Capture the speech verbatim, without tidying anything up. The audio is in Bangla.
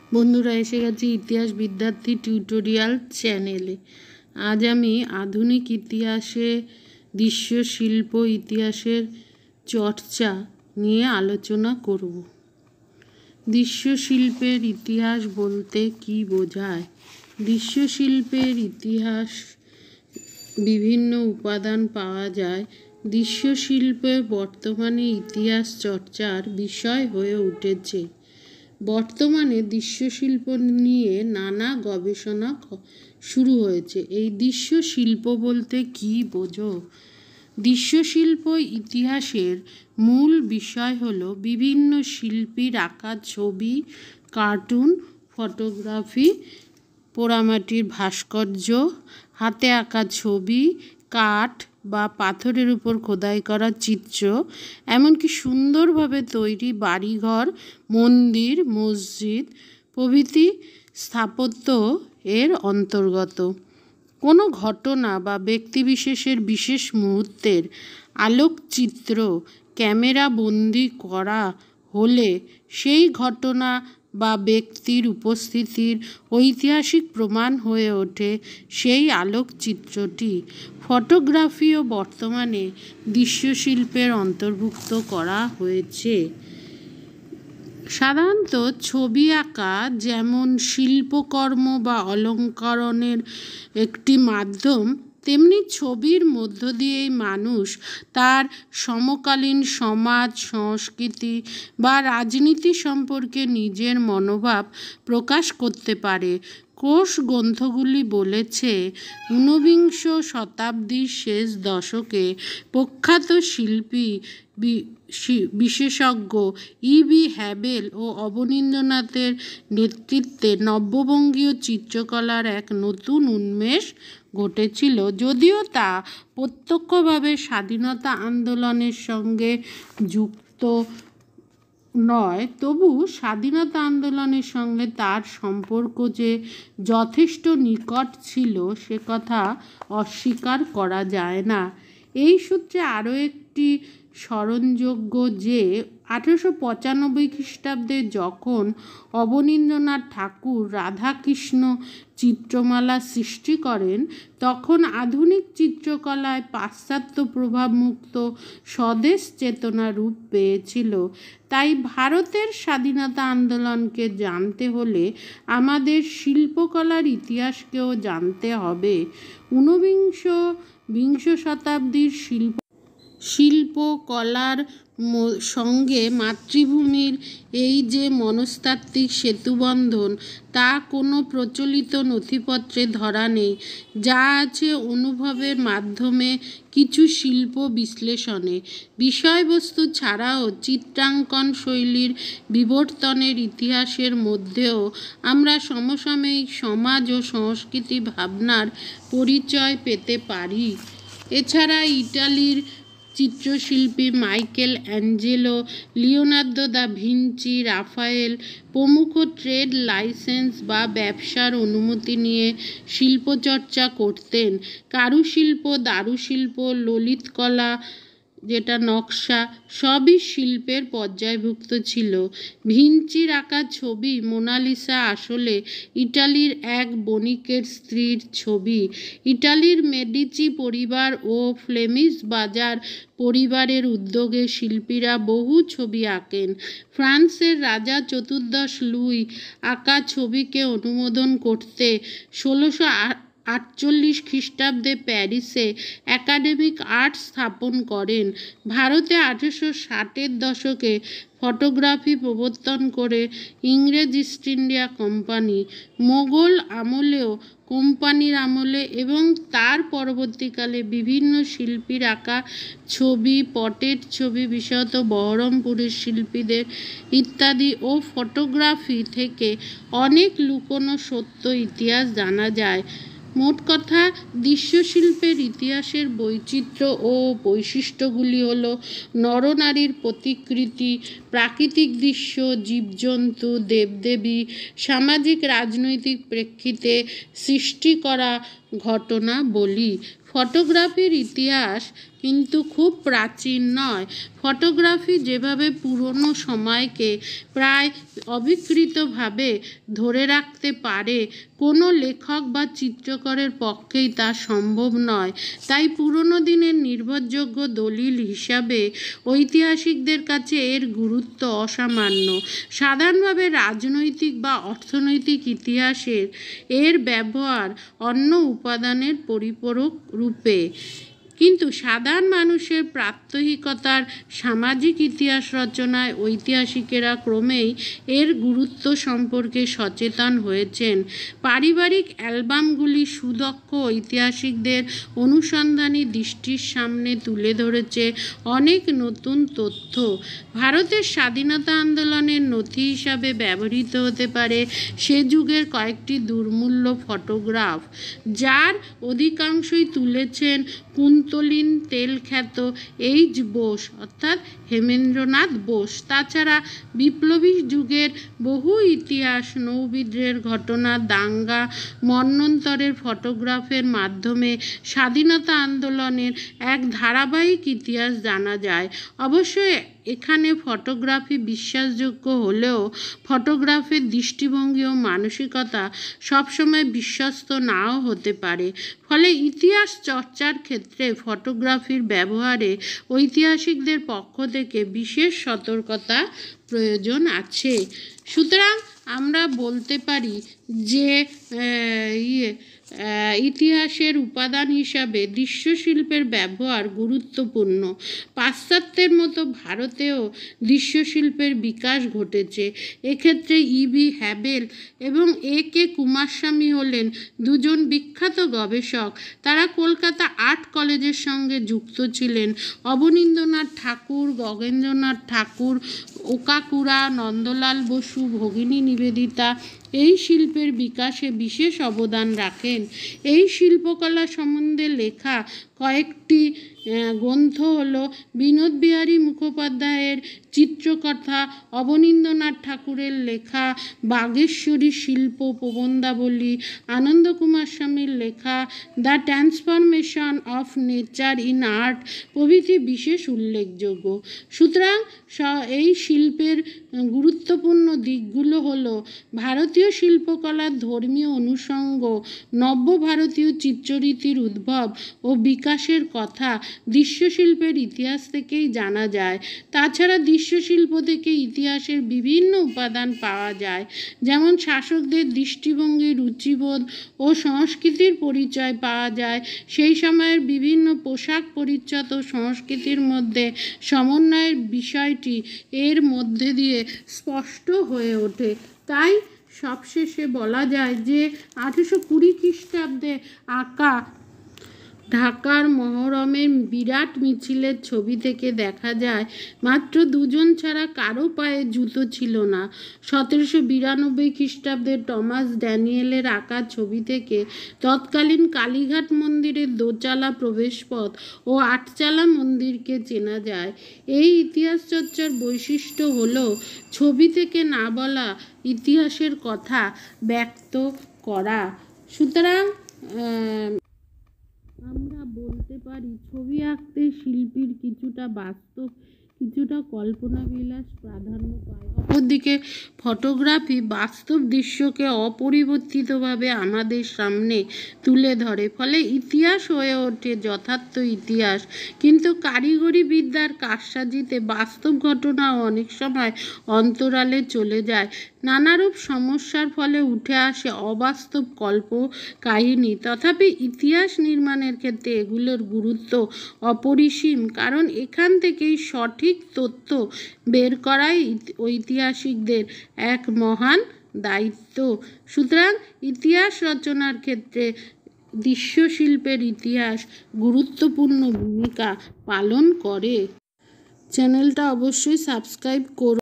বন্ধুরা, এসে গেছি ইতিহাস বিদ্যার্থী টিউটোরিয়াল চ্যানেলে। আজ আমি আধুনিক ইতিহাসে দৃশ্য শিল্প ইতিহাসের চর্চা নিয়ে আলোচনা করব। দৃশ্য শিল্পের ইতিহাস বলতে কি বোঝায়? দৃশ্য শিল্পের ইতিহাস বিভিন্ন উপাদান পাওয়া যায়। দৃশ্য শিল্পের বর্তমানে ইতিহাস চর্চার বিষয় হয়ে উঠেছে। বর্তমানে দৃশ্যশিল্প নিয়ে নানা গবেষণা শুরু হয়েছে। এই দৃশ্য শিল্প বলতে কি বোঝো? দৃশ্যশিল্প ইতিহাসের মূল বিষয় হলো বিভিন্ন শিল্পীর আঁকা ছবি, কার্টুন, ফটোগ্রাফি, পোড়ামাটির ভাস্কর্য, হাতে আঁকা ছবি, কাঠ বা পাথরের উপর খোদাই করা চিত্র, এমনকি সুন্দরভাবে তৈরি বাড়িঘর, মন্দির, মসজিদ প্রভৃতি স্থাপত্য এর অন্তর্গত। কোনো ঘটনা বা ব্যক্তিবিশেষের বিশেষ মুহূর্তের আলোকচিত্র ক্যামেরা বন্দি করা হলে সেই ঘটনা বা ব্যক্তির উপস্থিতির ঐতিহাসিক প্রমাণ হয়ে ওঠে সেই আলোকচিত্রটি। ফটোগ্রাফিও বর্তমানে দৃশ্যশিল্পের অন্তর্ভুক্ত করা হয়েছে। সাধারণত ছবি আঁকা যেমন শিল্পকর্ম বা অলঙ্করণের একটি মাধ্যম, তেমনি ছবির মধ্য দিয়েই মানুষ তার সমকালীন সমাজ, সংস্কৃতি বা রাজনীতি সম্পর্কে নিজের মনোভাব প্রকাশ করতে পারে। কোষ গ্রন্থগুলি বলেছে, ঊনবিংশ শতাব্দীর শেষ দশকে প্রখ্যাত শিল্পী বিশেষজ্ঞ ই বি হ্যাবেল ও অবনীন্দ্রনাথের নেতৃত্বে নব্যবঙ্গীয় চিত্রকলার এক নতুন উন্মেষ ঘটেছিল। যদিও তা প্রত্যক্ষভাবে স্বাধীনতা আন্দোলনের সঙ্গে যুক্ত নয়, তবু স্বাধীনতা আন্দোলনের সঙ্গে তার সম্পর্ক যে যথেষ্ট নিকট ছিল সে কথা অস্বীকার করা যায় না। এই সূত্রে আরও একটি স্মরণযোগ্য যে আঠেরোশো পঁচানব্বই খ্রিস্টাব্দে যখন অবনীন্দ্রনাথ ঠাকুর রাধাকৃষ্ণ চিত্রমালা সৃষ্টি করেন, তখন আধুনিক চিত্রকলায় পাশ্চাত্য প্রভাবমুক্ত স্বদেশ চেতনা রূপ পেয়েছিল। তাই ভারতের স্বাধীনতা আন্দোলনকে জানতে হলে আমাদের শিল্পকলার ইতিহাসকেও জানতে হবে। ঊনবিংশ বিংশ শতাব্দীর শিল্প শিল্পকলার সঙ্গে মাতৃভূমির এই যে মনস্তাত্ত্বিক সেতুবন্ধন, তা কোনো প্রচলিত নথিপত্রে ধরা নেই। যা আছে অনুভবের মাধ্যমে কিছু শিল্প বিশ্লেষণে। বিষয়বস্তু ছাড়াও চিত্রাঙ্কন শৈলীর বিবর্তনের ইতিহাসের মধ্যেও আমরা সমসাময়িক সমাজ ও সংস্কৃতি ভাবনার পরিচয় পেতে পারি। এছাড়া ইটালির চিত্রশিল্পী Michelangelo, Leonardo da Vinci, Raphael প্রমুখ ট্রেড লাইসেন্স বা ব্যবসার অনুমতি নিয়ে শিল্পচর্চা করতেন। কারুশিল্প, দারুশিল্প, ললিতকলা, যেটা নকশা, সবই শিল্পের পর্যায়ভুক্ত ছিল। ভিঞ্চির আঁকা ছবি মোনালিসা আসলে ইটালির এক বণিকের স্ত্রীর ছবি। ইটালির মেডিচি পরিবার ও ফ্লেমিশ বাজার পরিবারের উদ্যোগে শিল্পীরা বহু ছবি আঁকেন। ফ্রান্সের রাজা চতুর্দশ লুই আঁকা ছবিকে অনুমোদন করতে ষোলোশো আটচল্লিশ খ্রিস্টাব্দে প্যারিসে একাডেমিক আর্ট স্থাপন করেন। ভারতে আঠেরোশো ষাটের দশকে ফটোগ্রাফি প্রবর্তন করে ইংরেজ ইস্ট ইন্ডিয়া কোম্পানি। মোগল আমলেও কোম্পানির আমলে এবং তার পরবর্তীকালে বিভিন্ন শিল্পীর আঁকা ছবি, পটের ছবি, বিশেষত বহরমপুরের শিল্পীদের ইত্যাদি ও ফটোগ্রাফি থেকে অনেক লুকোনো সত্য ইতিহাস জানা যায়। মোট কথা, দৃশ্যশিল্পের ইতিহাসের বৈচিত্র্য ও বৈশিষ্ট্যগুলি হল নরনারীর প্রতিকৃতি, প্রাকৃতিক দৃশ্য, জীবজন্তু, দেবদেবী, সামাজিক রাজনৈতিক প্রেক্ষিতে সৃষ্টি করা ঘটনাবলী। ফটোগ্রাফির ইতিহাস কিন্তু খুব প্রাচীন নয়। ফটোগ্রাফি যেভাবে পুরনো সময়কে প্রায় অবিকৃতভাবে ধরে রাখতে পারে, কোনো লেখক বা চিত্রকরের পক্ষেই তা সম্ভব নয়। তাই পুরনো দিনের নির্ভরযোগ্য দলিল হিসাবে ঐতিহাসিকদের কাছে এর গুরুত্ব অসামান্য। সাধারণভাবে রাজনৈতিক বা অর্থনৈতিক ইতিহাসের এর ব্যবহার অন্য উপাদানের পরিপূরক রূপে, কিন্তু সাধারণ মানুষের প্রাত্যহিকতার সামাজিক ইতিহাস রচনায় ঐতিহাসিকেরা ক্রমেই এর গুরুত্ব সম্পর্কে সচেতন হয়েছেন। পারিবারিক অ্যালবামগুলি সুদক্ষ ঐতিহাসিকদের অনুসন্ধানী দৃষ্টির সামনে তুলে ধরেছে অনেক নতুন তথ্য। ভারতের স্বাধীনতা আন্দোলনের নথি হিসাবে ব্যবহৃত হতে পারে সে যুগের কয়েকটি দুর্মূল্য ফটোগ্রাফ, যার অধিকাংশই তুলেছেন কুন্তলিন তেল খ্যাত এইচ বোস অর্থাৎ হেমেন্দ্রনাথ বোস। তাছাড়া বিপ্লবী যুগের বহু ইতিহাস, নৌবিদ্রোহের ঘটনা, দাঙ্গা, মন্বন্তরের ফটোগ্রাফের মাধ্যমে স্বাধীনতা আন্দোলনের এক ধারাবাহিক ইতিহাস জানা যায়। অবশ্যই এখানে ফটোগ্রাফি বিশ্বাসযোগ্য হলেও ফটোগ্রাফের দৃষ্টিভঙ্গি ও মানসিকতা সবসময় বিশ্বস্ত নাও হতে পারে। ফলে ইতিহাস চর্চার ক্ষেত্রে ফটোগ্রাফির ব্যবহারে ঐতিহাসিকদের পক্ষ থেকে বিশেষ সতর্কতা প্রয়োজন আছে। সুতরাং আমরা বলতে পারি যে ইয়ে ইতিহাসের উপাদান হিসাবে দৃশ্যশিল্পের ব্যবহার গুরুত্বপূর্ণ। পাশ্চাত্যের মতো ভারতেও দৃশ্যশিল্পের বিকাশ ঘটেছে। এক্ষেত্রে ইবি হ্যাবেল এবং এ কে কুমারস্বামী হলেন দুজন বিখ্যাত গবেষক। তারা কলকাতা আর্ট কলেজের সঙ্গে যুক্ত ছিলেন। অবনীন্দ্রনাথ ঠাকুর, গগেন্দ্রনাথ ঠাকুর, ওকাকুরা, নন্দলাল বসু, ভগিনী নিবেদিতা এই শিল্পের বিকাশে বিশেষ অবদান রাখেন। এই শিল্পকলা সম্বন্ধে লেখা কয়েকটি গ্রন্থ হল বিনোদ বিহারী মুখোপাধ্যায়ের চিত্রকথা, অবনীন্দ্রনাথ ঠাকুরের লেখা বাগেশ্বরী শিল্প প্রবন্ধাবলী, আনন্দ কুমার স্বামীর লেখা the transformation of nature in art প্রভৃতি বিশেষ উল্লেখযোগ্য। সুতরাং এই শিল্পের গুরুত্বপূর্ণ দিকগুলো হলো ভারতীয় শিল্পকলার ধর্মীয় অনুষঙ্গ, নব্য ভারতীয় চিত্ররীতির উদ্ভব ও বিকাশের কথা দৃশ্যশিল্পের ইতিহাস থেকেই জানা যায়। তাছাড়া দৃশ্যশিল্প থেকে ইতিহাসের বিভিন্ন উপাদান পাওয়া যায়, যেমন শাসকদের দৃষ্টিভঙ্গি, রুচিবোধ ও সংস্কৃতির পরিচয় পাওয়া যায়। সেই সময়ের বিভিন্ন পোশাক, পরিচ্ছদ ও সংস্কৃতির মধ্যে সমন্বয়ের বিষয়টি এর মধ্যে দিয়ে স্পষ্ট হয়ে ওঠে। তাই সবশেষে বলা যায় যে আঠেরোশো কুড়ি খ্রিস্টাব্দে আঁকা ঢাকার মহরমের বিরাট মিছিলের ছবি থেকে দেখা যায় মাত্র দুজন ছাড়া কারো পায়ে জুতো ছিল না। সতেরোশো বিরানব্বই খ্রিস্টাব্দে টমাস ড্যানিয়েলের আঁকা ছবি থেকে তৎকালীন কালীঘাট মন্দিরের দোচালা প্রবেশপথ ও আটচালা মন্দিরকে চেনা যায়। এই ইতিহাস চর্চার বৈশিষ্ট্য হলো ছবি থেকে না বলা ইতিহাসের কথা ব্যক্ত করা। সুতরাং আমরা বলতে পারি ছবি আঁকতে শিল্পীর কিছুটা বাস্তব, কিছুটা কল্পনাবিলাস প্রাধান্য পায়। অপরদিকে ফটোগ্রাফি বাস্তব দৃশ্যকে অপরিবর্তিতভাবে আমাদের সামনে তুলে ধরে। ফলে ইতিহাস হয়ে ওঠে যথার্থ ইতিহাস। কিন্তু কারিগরি বিদ্যার কারসাজিতে বাস্তব ঘটনা অনেক সময় অন্তরালে চলে যায়। নানারূপ সমস্যার ফলে উঠে আসে অবাস্তব কল্প কাহিনী। তথাপি ইতিহাস নির্মাণের ক্ষেত্রে এগুলোর গুরুত্ব অপরিসীম, কারণ এখান থেকেই সঠিক তথ্য বের করাই ঐতিহাসিকদের এক মহান দায়িত্ব। সুতরাং ইতিহাস রচনার ক্ষেত্রে দৃশ্যশিল্পের ইতিহাস গুরুত্বপূর্ণ ভূমিকা পালন করে। চ্যানেলটা অবশ্যই সাবস্ক্রাইব করুন।